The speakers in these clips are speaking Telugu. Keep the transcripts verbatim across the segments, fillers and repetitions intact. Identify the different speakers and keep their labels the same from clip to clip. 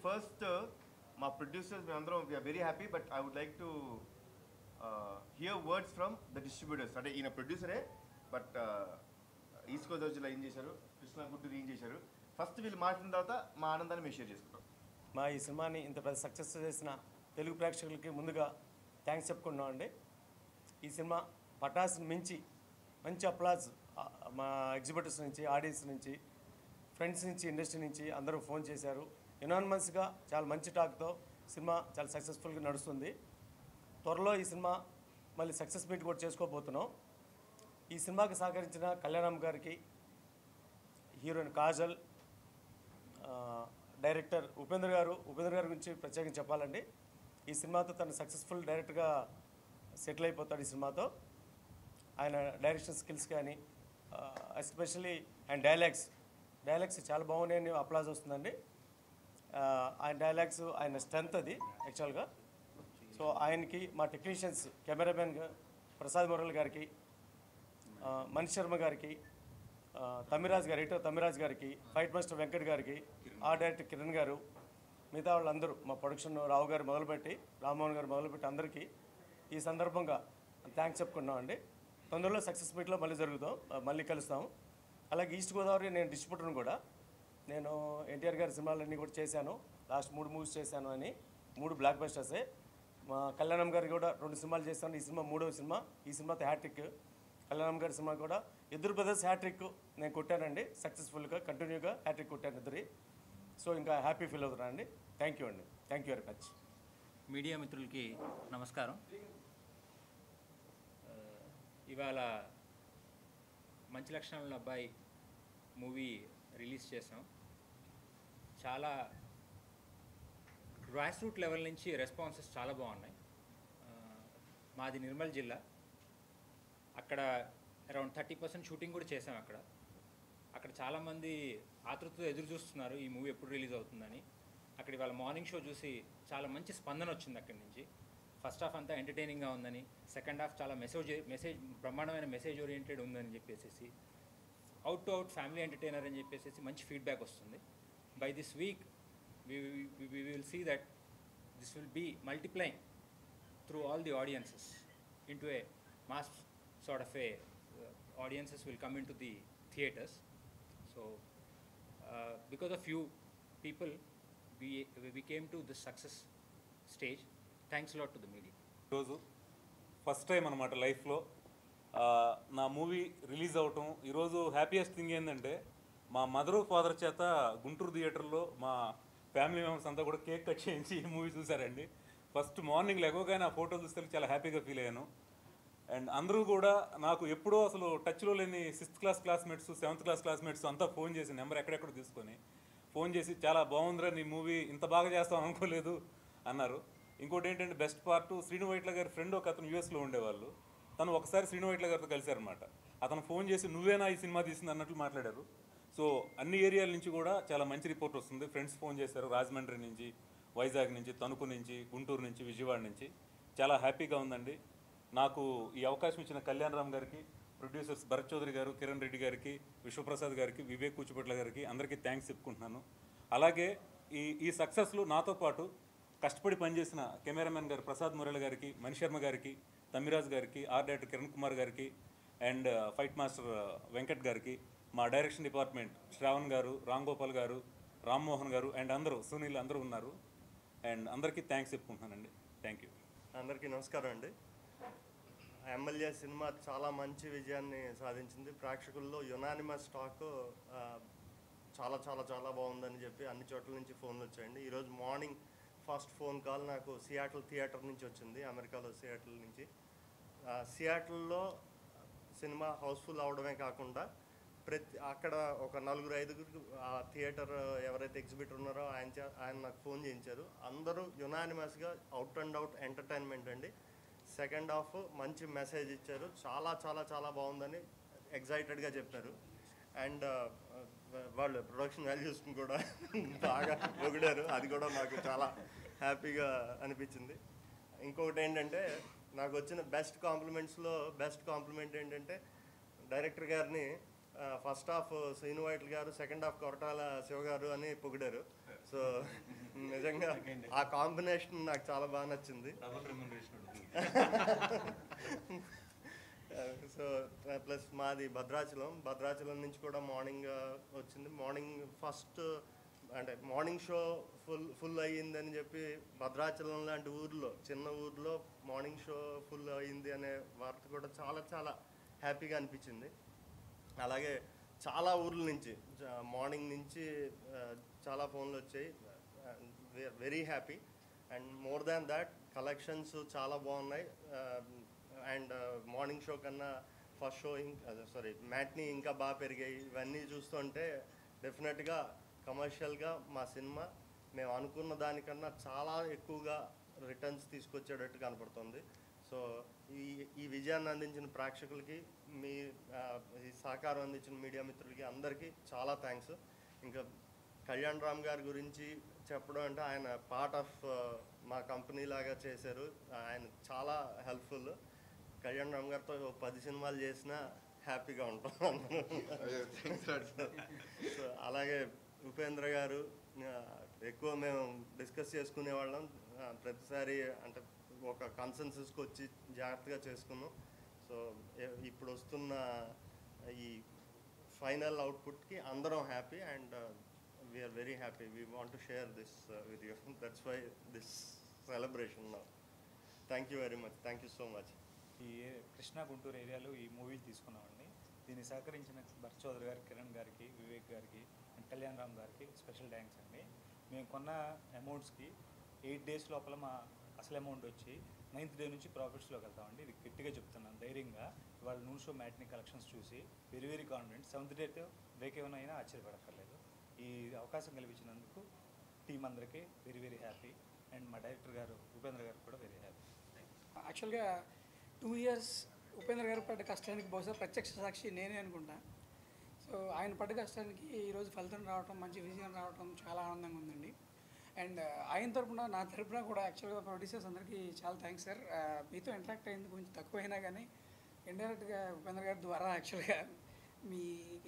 Speaker 1: ఫస్ట్ మా ప్రొడ్యూసర్స్ మేమందరం we are very happy, but I would like to hear words from the distributors. అంటే ఈయన ప్రొడ్యూసరే, బట్ ఈస్ట్ గోదావరి జిల్లా ఏం చేశారు, కృష్ణా గుంటూరు ఏం చేశారు, ఫస్ట్ వీళ్ళు మాట్లాడిన తర్వాత మా ఆనందాన్ని మేము షేర్ చేసుకుంటాం.
Speaker 2: మా ఈ సినిమాని ఇంత పెద్ద సక్సెస్ చేసిన తెలుగు ప్రేక్షకులకి ముందుగా థ్యాంక్స్ చెప్పుకుంటున్నాం అండి. ఈ సినిమా పటాస్ని మించి మంచి అప్లాజ్ మా ఎగ్జిబిటర్స్ నుంచి, ఆడియన్స్ నుంచి, ఫ్రెండ్స్ నుంచి, ఇండస్ట్రీ నుంచి అందరూ ఫోన్ చేశారు. యునానిమస్గా చాలా మంచి టాక్తో సినిమా చాలా సక్సెస్ఫుల్గా నడుస్తుంది. త్వరలో ఈ సినిమా మళ్ళీ సక్సెస్ మీట్ కూడా చేసుకోబోతున్నాం. ఈ సినిమాకి సహకరించిన కళ్యాణం గారికి, హీరోయిన్ కాజల్, డైరెక్టర్ ఉపేంద్ర గారు ఉపేంద్ర గారి గురించి ప్రత్యేకంగా చెప్పాలండి. ఈ సినిమాతో తను సక్సెస్ఫుల్ డైరెక్టర్గా సెటిల్ అయిపోతాడు. ఈ సినిమాతో ఆయన డైరెక్షన్ స్కిల్స్ కానీ, ఎస్పెషల్లీ ఆయన డైలాగ్స్ డైలాగ్స్ చాలా బాగున్నాయని అప్లాజ్ వస్తుందండి. ఆయన డైలాగ్స్, ఆయన స్ట్రెంత్ అది యాక్చువల్గా. సో ఆయనకి, మా టెక్నీషియన్స్ కెమెరామెన్ ప్రసాద్ మురళి గారికి, మణి శర్మ గారికి, తమిరాజ్ గారు, ఎడిటర్ తమిరాజ్ గారికి, ఫైట్ మాస్టర్ వెంకట్ గారికి, ఆర్ట్ డైరెక్టర్ కిరణ్ గారు, మిగతా వాళ్ళందరూ మా ప్రొడక్షన్ రావు గారు మొదలుపెట్టి, రామ్మోహన్ గారు మొదలుపెట్టి అందరికీ ఈ సందర్భంగా థ్యాంక్స్ చెప్పుకున్నాం అండి. తొందరలో సక్సెస్ మీట్లో మళ్ళీ జరుగుతాం, మళ్ళీ కలుస్తాం. అలాగే ఈస్ట్ గోదావరి నేను డిస్ట్రిబ్యూటర్ని కూడా. నేను ఎన్టీఆర్ గారి సినిమాలన్నీ కూడా చేశాను, లాస్ట్ మూడు మూవీస్ చేశాను అని, మూడు బ్లాక్ బస్టర్సే. మా కళ్యాణం గారికి కూడా రెండు సినిమాలు చేశాను. ఈ సినిమా మూడవ సినిమా. ఈ సినిమాతో హ్యాట్రిక్. కళ్యాణం గారి సినిమా కూడా ఇద్దరు బ్రదర్స్ హ్యాట్రిక్ నేను కొట్టానండి, సక్సెస్ఫుల్గా కంటిన్యూగా హ్యాట్రిక్ కొట్టాను ఇద్దరి. సో ఇంకా హ్యాపీ ఫీల్ అవుతున్నాను అండి. థ్యాంక్ యూ అండి. Thank you very much.
Speaker 3: Media మిత్రులకి నమస్కారం. ఇవాళ మంచి లక్షణాల అబ్బాయి మూవీ రిలీజ్ చేసాం. చాలా గ్రాస్ రూట్ లెవెల్ నుంచి రెస్పాన్సెస్ చాలా బాగున్నాయి. మాది నిర్మల్ జిల్లా. అక్కడ అరౌండ్ థర్టీ పర్సెంట్ షూటింగ్ కూడా చేసాం. అక్కడ అక్కడ చాలామంది ఆతృతతో ఎదురు చూస్తున్నారు ఈ మూవీ ఎప్పుడు రిలీజ్ అవుతుందని. అక్కడ ఇవాళ మార్నింగ్ షో చూసి చాలా మంచి స్పందన వచ్చింది అక్కడి నుంచి. ఫస్ట్ హాఫ్ అంతా ఎంటర్టైనింగ్గా ఉందని, సెకండ్ హాఫ్ చాలా మెసేజ్ మెసేజ్ బ్రహ్మాండమైన మెసేజ్ ఓరియంటెడ్ ఉందని చెప్పేసి, out to out family entertainer అని చెప్పేసి మంచి ఫీడ్బ్యాక్ వస్తుంది. By this week we will see that this will be multiplying through all the audiences into a mass sort of a uh, audiences will come into the theaters. So uh, because of you people we we came to this success stage. Thanks a lot to the media.
Speaker 4: ఈరోజు ఫస్ట్ టైం అనమాట లైఫ్లో నా మూవీ రిలీజ్ అవటం. ఈరోజు హ్యాపీయెస్ట్ థింగ్ ఏంటంటే, మా మదరు ఫాదర్ చేత గుంటూరు థియేటర్లో మా ఫ్యామిలీ మెంబర్స్ అంతా కూడా కేక్ కట్ చేయించి ఈ మూవీ చూసారండి. ఫస్ట్ మార్నింగ్ లెగోగానే ఆ ఫోటో చూస్తే చాలా హ్యాపీగా ఫీల్ అయ్యాను. అండ్ అందరూ కూడా నాకు ఎప్పుడో అసలు టచ్లో లేని sixth class classmates, seventh class classmates అంతా ఫోన్ చేసి, నెంబర్ ఎక్కడెక్కడ తీసుకొని ఫోన్ చేసి చాలా బాగుందిరా నీ మూవీ, ఇంత బాగా చేస్తాం అనుకోలేదు అన్నారు. ఇంకోటి ఏంటంటే బెస్ట్ పార్ట్, శ్రీను వైట్ల గారి ఫ్రెండ్ ఒక అతను యూఎస్లో ఉండేవాళ్ళు. తను ఒకసారి శ్రీను వైట్ల గారితో కలిశారనమాట. అతను ఫోన్ చేసి నువ్వేనా ఈ సినిమా తీసింది అన్నట్లు మాట్లాడారు. సో అన్ని ఏరియాల నుంచి కూడా చాలా మంచి రిపోర్ట్ వస్తుంది. ఫ్రెండ్స్ ఫోన్ చేశారు, రాజమండ్రి నుంచి, వైజాగ్ నుంచి, తణుకు నుంచి, గుంటూరు నుంచి, విజయవాడ నుంచి. చాలా హ్యాపీగా ఉందండి. నాకు ఈ అవకాశం ఇచ్చిన కళ్యాణరామ్ గారికి, ప్రొడ్యూసర్స్ భరత్ చౌదరి గారు, కిరణ్ రెడ్డి గారికి, విశ్వప్రసాద్ గారికి, వివేక్ కూచిపట్ల గారికి అందరికీ థ్యాంక్స్ చెప్పుకుంటున్నాను. అలాగే ఈ ఈ సక్సెస్లో నాతో పాటు కష్టపడి పనిచేసిన కెమెరామెన్ గారు ప్రసాద్ మురళి గారికి, మణి శర్మ గారికి, తమిరాజ్ గారికి, ఆర్ట్ డైరెక్టర్ కిరణ్ కుమార్ గారికి, అండ్ ఫైట్ మాస్టర్ వెంకట్ గారికి, మా డైరెక్షన్ డిపార్ట్మెంట్ శ్రావణ్ గారు, రామ్ గోపాల్ గారు, రామ్మోహన్ గారు అండ్ అందరూ, సునీల్ అందరూ ఉన్నారు. అండ్ అందరికీ థ్యాంక్స్ చెప్పుకుంటున్నానండి. Thank you.
Speaker 5: అందరికీ నమస్కారం అండి. ఎమ్మెల్యే సినిమా చాలా మంచి విజయాన్ని సాధించింది. ప్రేక్షకుల్లో యునానిమస్ టాక్ చాలా చాలా చాలా బాగుందని చెప్పి అన్ని చోట్ల నుంచి ఫోన్లు వచ్చాయండి. ఈరోజు మార్నింగ్ ఫస్ట్ ఫోన్ కాల్ నాకు సియాటిల్ థియేటర్ నుంచి వచ్చింది, అమెరికాలో సియాటిల్ నుంచి. సియాటిల్లో సినిమా హౌస్ఫుల్ అవడమే కాకుండా ప్రతి అక్కడ ఒక నలుగురు ఐదుగురు ఆ థియేటర్ ఎవరైతే ఎగ్జిబిటర్ ఉన్నారో ఆయన ఆయన నాకు ఫోన్ చేయించారు. అందరూ యునానిమస్గా అవుట్ అండ్ అవుట్ ఎంటర్టైన్మెంట్ అండి. సెకండ్ హాఫ్ మంచి మెసేజ్ ఇచ్చారు, చాలా చాలా చాలా బాగుందని ఎగ్జైటెడ్గా చెప్పారు. అండ్ వాళ్ళు ప్రొడక్షన్ వాల్యూస్ని కూడా బాగా పొగిడారు, అది కూడా నాకు చాలా హ్యాపీగా అనిపించింది. ఇంకొకటి ఏంటంటే, నాకు వచ్చిన బెస్ట్ కాంప్లిమెంట్స్లో బెస్ట్ కాంప్లిమెంట్ ఏంటంటే, డైరెక్టర్ గారిని first half Srinu Vaitla garu, second half Koratala Shiva గారు అని పొగిడారు. సో నిజంగా ఆ కాంబినేషన్ నాకు చాలా బాగా నచ్చింది. సో ప్లస్ మాది భద్రాచలం భద్రాచలం నుంచి కూడా మార్నింగ్ వచ్చింది. మార్నింగ్ ఫస్ట్ అంటే మార్నింగ్ షో ఫుల్ ఫుల్ అయ్యిందని చెప్పి భద్రాచలం లాంటి ఊర్లో చిన్న ఊర్లో మార్నింగ్ షో ఫుల్ అయ్యింది అనే వార్త కూడా చాలా చాలా హ్యాపీగా అనిపించింది. అలాగే చాలా ఊర్ల నుంచి మార్నింగ్ నుంచి చాలా ఫోన్లు వచ్చాయి. Very happy. And more than that collections చాలా బాగున్నాయి. అండ్ మార్నింగ్ షో కన్నా ఫస్ట్ షో ఇంకా సారీ మ్యాట్ని ఇంకా బాగా పెరిగాయి. ఇవన్నీ చూస్తుంటే డెఫినెట్గా కమర్షియల్గా మా సినిమా మేము అనుకున్న దానికన్నా చాలా ఎక్కువగా రిటర్న్స్ తీసుకొచ్చేటట్టు కనపడుతుంది. సో ఈ ఈ విజయాన్ని అందించిన ప్రేక్షకులకి, మీ ఈ సహకారం అందించిన మీడియా మిత్రులకి అందరికీ చాలా థ్యాంక్స్. ఇంకా కళ్యాణ్ రామ్ గారి గురించి చెప్పడం అంటే ఆయన పార్ట్ ఆఫ్ మా కంపెనీ లాగా చేశారు. ఆయన చాలా హెల్ప్ఫుల్. కళ్యాణ్ రామ్ గారితో పది సినిమాలు చేసినా హ్యాపీగా ఉంటాం. సో అలాగే ఉపేంద్ర గారు ఎక్కువ మేము డిస్కస్ చేసుకునేవాళ్ళం. ప్రతిసారి అంటే ఒక కన్సెన్సస్కి వచ్చి జాగ్రత్తగా చేసుకున్నాం. సో ఇప్పుడు వస్తున్న ఈ ఫైనల్ అవుట్పుట్కి అందరం happy and we are very happy. We want to share this with you. That's why this celebration now. Thank you very much. Thank you so much.
Speaker 6: ఈ కృష్ణా గుంటూరు ఏరియాలో ఈ మూవీ తీసుకున్నామండి. దీన్ని సహకరించిన భరత్ చౌదరి గారికి, కిరణ్ గారికి, వివేక్ గారికి అండ్ కళ్యాణ్ రామ్ గారికి స్పెషల్ థ్యాంక్స్ అండి. మేము కొన్న అమౌంట్స్కి ఎయిట్ డేస్ లోపల మా అసలు అమౌంట్ వచ్చి నైన్త్ డే నుంచి ప్రాఫిట్స్లోకి వెళ్తామండి. ఇది గట్టిగా చెప్తున్నాను ధైర్యంగా. ఇవాళ నూన్ షో మ్యాట్ని కలెక్షన్స్ చూసి వెరీ వెరీ కాన్ఫిడెంట్. సెవెంత్ డేతో బ్రేక్ ఏమైనా అయినా ఆశ్చర్యపడక్కర్లేదు. ఈ అవకాశం కల్పించినందుకు టీం అందరికీ వెరీ వెరీ హ్యాపీ. అండ్ మా డైరెక్టర్ గారు ఉపేంద్ర గారు కూడా వెరీ హ్యాపీ.
Speaker 7: యాక్చువల్గా టూ ఇయర్స్ ఉపేంద్ర గారు పడ్డ కష్టానికి బహుశా ప్రత్యక్ష సాక్షి నేనే అనుకుంటా. సో ఆయన పడ్డ కష్టానికి ఈరోజు ఫలితం రావటం, మంచి విజయం రావటం చాలా ఆనందంగా ఉందండి. అండ్ ఆయన తరపున నా తరపున కూడా యాక్చువల్గా ప్రొడ్యూసర్స్ అందరికీ చాలా థ్యాంక్స్ సార్. మీతో ఇంటరాక్ట్ అయింది కొంచెం తక్కువైనా కానీ ఇండైరెక్ట్గా ఉపేంద్ర గారి ద్వారా యాక్చువల్గా మీ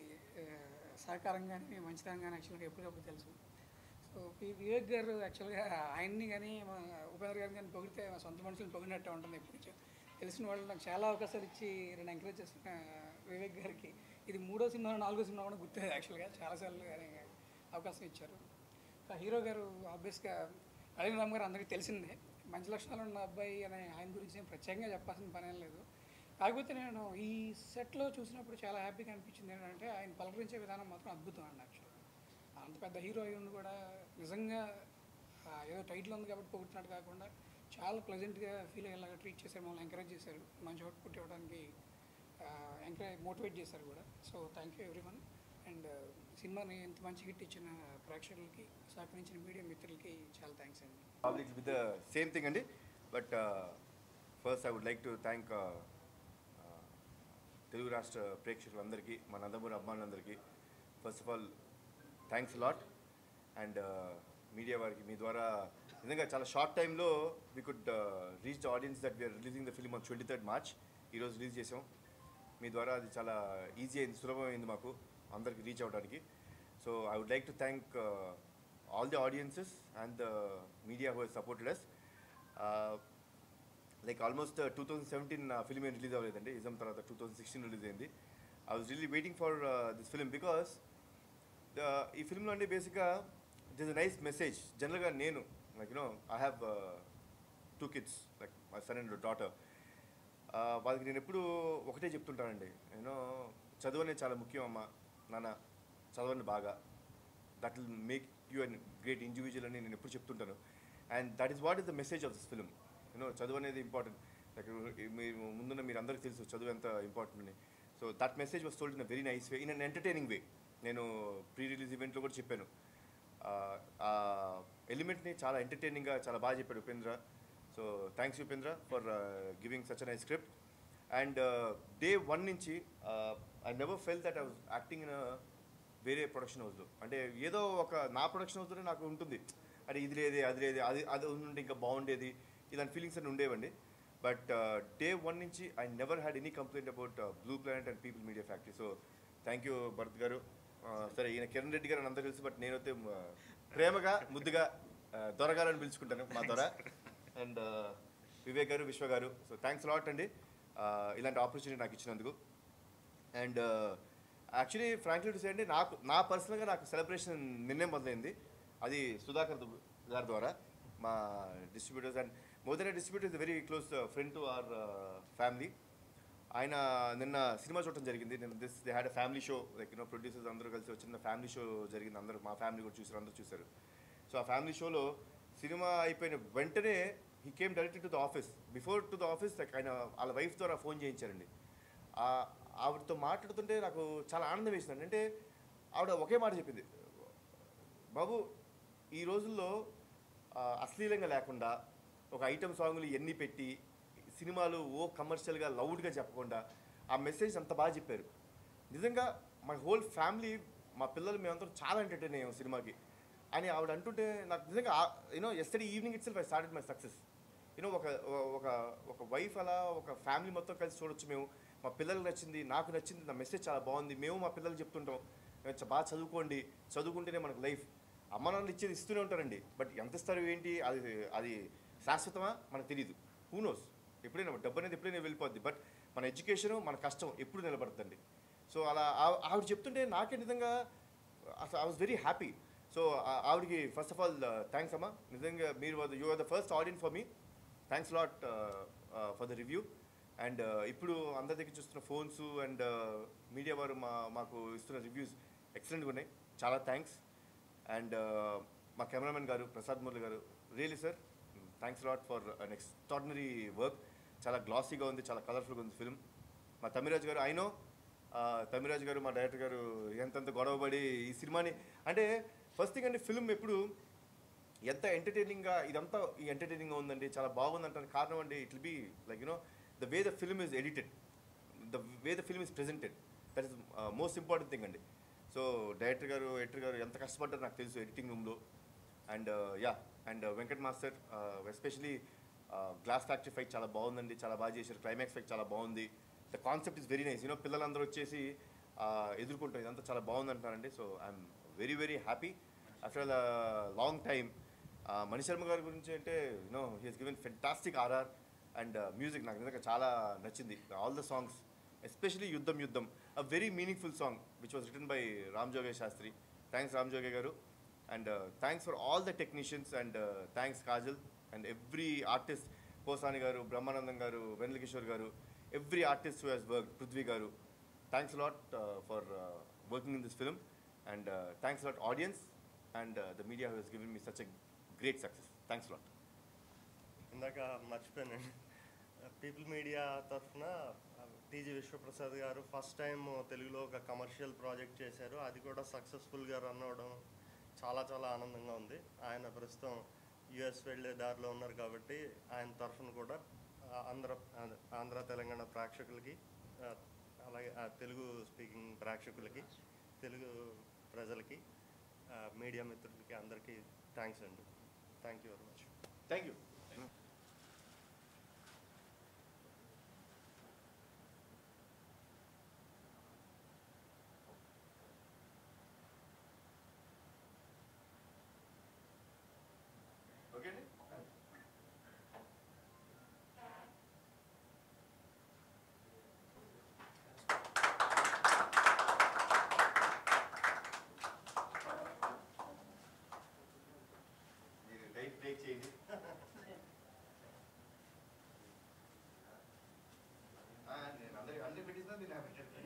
Speaker 7: సహకారం కానీ మీ మంచితనం కానీ యాక్చువల్గా ఎప్పటికప్పుడు తెలుసు. సో వివేక్ గారు యాక్చువల్గా ఆయన్ని కానీ ఉపేంద్ర గారిని కానీ పొగిడితే మా సొంత మనుషులను పొగిడినట్టే ఉంటుంది. ఎప్పుడు తెలిసిన వాళ్ళు నాకు చాలా అవకాశాలు ఇచ్చి నేను ఎంకరేజ్ చేస్తున్న వివేక్ గారికి ఇది మూడో సినిమా నాలుగో సినిమా కూడా గుర్తుంది. యాక్చువల్గా చాలాసార్లు అవకాశం ఇచ్చారు. హీరో గారు ఆబ్వియస్గా కళ్యాణ్ రామ్ గారు అందరికీ తెలిసిందే. మంచి లక్షణాలు ఉన్న అబ్బాయి అనే ఆయన గురించి నేను ప్రత్యేకంగా చెప్పాల్సిన పని ఏం లేదు. కాకపోతే నేను ఈ సెట్లో చూసినప్పుడు చాలా హ్యాపీగా అనిపించింది ఏంటంటే ఆయన పలకరించే విధానం మాత్రం అద్భుతం అండి. యాక్చువల్గా అంత పెద్ద హీరో అయి ఉండి కూడా నిజంగా ఏదో టైటిల్ ఉంది కాబట్టి పొగుట్టినట్టు కాకుండా చాలా ప్లెజెంట్గా ఫీల్ అయ్యేలాగా ట్రీట్ చేశారు. మమ్మల్ని ఎంకరేజ్ చేశారు. మంచి అవుట్పుట్ ఇవ్వడానికి ఎంకరేజ్ మోటివేట్ చేశారు కూడా. So thank you everyone. And సినిమాని ఇంత మంచి హిట్ ఇచ్చిన ప్రేక్షకులకి, సహకరించిన మీడియా మిత్రులకి చాలా థ్యాంక్స్ అండి.
Speaker 1: Public with the same thing అండి. But first I would like to thank Telugu రాష్ట్ర ప్రేక్షకులందరికీ, మా నందమూరి అభిమానులందరికీ first of all thanks lot. And media వారికి మీ ద్వారా నిజంగా చాలా షార్ట్ టైంలో we could reach the audience that we are releasing the film on twenty third March. ఈరోజు రిలీజ్ చేసాం. మీ ద్వారా అది చాలా ఈజీ అయింది, సులభమైంది మాకు అందరికి రీచ్ అవ్వడానికి. So I would like to thank all the audiences and the media who has supported us. Like almost two thousand seventeen film ఏం రిలీజ్ అవ్వలేదండి. ఇజం తర్వాత టూ థౌజండ్ సిక్స్టీన్ రిలీజ్ అయింది. I was really waiting for this film because ఈ ఫిల్మ్లో అంటే బేసిక్గా దిస్ ఇస్ నైస్ మెసేజ్. జనరల్గా నేను like you know I have two kids like my son and daughter. వాళ్ళకి నేను ఎప్పుడు ఒకటే చెప్తుంటానండి, యూనో చదువు అనేది చాలా ముఖ్యం అమ్మ నాన్న, చదవండి బాగా, that will make you an great individual అని నేను ఎప్పుడు చెప్తుంటాను. And that is what is the message of this film. You know చదువు అనేది ఇంపార్టెంట్. లైక్ మీరు ముందున్న మీరు అందరికీ తెలుసు చదువు ఎంత ఇంపార్టెంట్ అని. So that message was told in a very nice way, in an entertaining way. నేను ప్రీ రిలీజ్ ఈవెంట్లో కూడా చెప్పాను. ఆ ఎలిమెంట్ని చాలా ఎంటర్టైనింగ్గా చాలా బాగా చెప్పాడు Upendra. So thanks Upendra for giving such a nice script. And day one నుంచి I never felt that I was acting in వేరే ప్రొడక్షన్ హౌస్లో. అంటే ఏదో ఒక నా ప్రొడక్షన్ హౌస్లోనే నాకు ఉంటుంది, అంటే ఇది లేదే అది లేదే అది అది ఉంటే ఇంకా బాగుండేది, ఇలాంటి ఫీలింగ్స్ అన్నీ ఉండేవండి. బట్ డే వన్ నుంచి I never had any complaint about Blue Planet and People Media Factory. So thank you Bharat garu. సరే ఈయన కిరణ్ రెడ్డి గారు అని అందరూ తెలుసు, బట్ నేనైతే ప్రేమగా ముద్దుగా ఆ, దొరగాలని పిలుచుకుంటాను మా దొర. అండ్ వివేక్ గారు, విశ్వ గారు, సో థ్యాంక్స్ లాట్ అండి ఆ, ఇలాంటి ఆపర్చునిటీ నాకు ఇచ్చినందుకు. And actually frankly to say అండి, నాకు నా పర్సనల్గా నాకు సెలబ్రేషన్ నిన్నే మొదలైంది. అది సుధాకర్ గారి ద్వారా, మా distributors. And Modi distributor is very close friend to our family. ఆయన నిన్న సినిమా చూడటం జరిగింది. నిన్న this they had a family show, like you know producers అందరూ కలిసి వచ్చిన ఫ్యామిలీ షో జరిగింది. అందరూ మా ఫ్యామిలీ కూడా చూసారు, అందరూ చూశారు. సో ఆ ఫ్యామిలీ షోలో సినిమా అయిపోయిన వెంటనే he came directed to the office. Before to the office like ఆయన వాళ్ళ వైఫ్ ద్వారా ఫోన్ చేయించారండి. ఆ- ఆవిడతో మాట్లాడుతుంటే నాకు చాలా ఆనందం వేసిందండి. అంటే ఆవిడ ఒకే మాట చెప్పింది, బాబు ఈ రోజుల్లో ఆ, అశ్లీలంగా లేకుండా ఒక ఐటమ్ సాంగ్లు ఎన్ని పెట్టి సినిమాలు ఓ కమర్షియల్గా లౌడ్గా చెప్పకుండా ఆ మెసేజ్ అంత బాగా చెప్పారు. నిజంగా మై హోల్ ఫ్యామిలీ, మా పిల్లలు మేమందరం చాలా ఎంటర్టైన్ అయ్యాం సినిమాకి అని ఆవిడ అంటుంటే నాకు నిజంగా you know yesterday evening itself I started my success. You know ఒక ఒక ఒక వైఫ్ అలా ఒక ఫ్యామిలీ మొత్తం కలిసి చూడొచ్చు మేము. మా పిల్లలకు నచ్చింది, నాకు నచ్చింది, నా మెసేజ్ చాలా బాగుంది. మేము మా పిల్లలు చెప్తుంటాం బాగా చదువుకోండి, చదువుకుంటేనే మనకు లైఫ్. అమ్మ నాన్నలు ఇచ్చేది ఇస్తూనే ఉంటారండి, బట్ ఎంత ఇస్తారు ఏంటి అది అది శాశ్వతమా మనకు తెలియదు. హూ నోస్, ఎప్పుడైనా డబ్బు అనేది ఎప్పుడైనా వెళ్ళిపోద్ది, బట్ మన ఎడ్యుకేషను మన కష్టం ఎప్పుడు నిలబడుతుంది. సో అలా ఆ- ఆవిడ చెప్తుంటే నాకే నిజంగా అసలు I was very happy. So ఆవిడకి ఫస్ట్ ఆఫ్ ఆల్ థ్యాంక్స్ అమ్మా. నిజంగా మీరు you are the first audience for me. Thanks lot for the review. And ఇప్పుడు అందరి దగ్గర చూస్తున్న ఫోన్స్ అండ్ మీడియా వారు మా మాకు ఇస్తున్న రివ్యూస్ ఎక్సలెంట్గా ఉన్నాయి. చాలా థ్యాంక్స్. అండ్ మా కెమెరామెన్ గారు Prasad Murali garu, really sir thanks lot for an extraordinary work. చాలా గ్లాసీగా ఉంది, చాలా కలర్ఫుల్గా ఉంది ఫిల్మ్. మా తమిరాజ్ గారు, ఐ నో తమిరాజ్ గారు మా డైరెక్టర్ గారు ఎంతంత గొడవపడి ఈ సినిమాని, అంటే ఫస్ట్ థింగ్ అంటే ఫిల్మ్ ఎప్పుడు ఎంత ఎంటర్టైనింగ్గా ఇదంతా ఈ ఎంటర్టైనింగ్గా ఉందండి, చాలా బాగుంది అంటాను. కారణం అండి it will be like you know the way the film is edited, the way the film is presented, that is most important thing అండి. So director garu, editor garu ఎంత కష్టపడ్డారో నాకు తెలుసు ఎడిటింగ్ రూమ్లో. And yeah and Venkat master especially glass factory fight చాలా బాగుందండి, చాలా బాగా చేశారు. క్లైమాక్స్ ఫైట్ చాలా బాగుంది. The concept is very nice. You know పిల్లలందరూ వచ్చేసి ఎదుర్కొంటారు, ఇదంతా చాలా బాగుంది అంటున్నారండి. So I'm very very happy after long time. Mani Sharma గారి గురించి అంటే you know he has given fantastic RR and music నాకు నిజంగా చాలా నచ్చింది. ఆల్ ద సాంగ్స్, ఎస్పెషలీ యుద్ధం యుద్ధం, a very meaningful song which was written by Ram Joge Sastry. Thanks Ram Joge garu. And thanks for all the technicians and thanks Kajal and every artist, Posani garu, Brahmanandam garu, Vennela Kishore garu, every artist who has work, Prithvi garu. Thanks lot for working in this film. And thanks lot audience and the media who has given me such a great success. Thanks lot.
Speaker 5: ఇందాక మర్చిపోయానండి, పీపుల్ మీడియా తరఫున TG Vishwaprasad garu first time తెలుగులో ఒక కమర్షియల్ ప్రాజెక్ట్ చేశారు. అది కూడా సక్సెస్ఫుల్గా రన్ అవ్వడం చాలా చాలా ఆనందంగా ఉంది. ఆయన ప్రస్తుతం యుఎస్ వెళ్ళే దారిలో ఉన్నారు కాబట్టి ఆయన తరఫున కూడా ఆ, ఆంధ్ర ఆంధ్ర తెలంగాణ ప్రేక్షకులకి ఆ, అలాగే ఆ, తెలుగు స్పీకింగ్ ప్రేక్షకులకి, తెలుగు ప్రజలకి, ఆ, మీడియా మిత్రులకి అందరికీ థ్యాంక్స్ అండి. Thank you very much.
Speaker 1: Thank you. Okay అండి. మీరు డైట్ బ్రేక్ చేయండి. ఆ, నేను అందరికి అన్ని పెట్టిస్తున్నా మీరు నాకు పెట్టండి.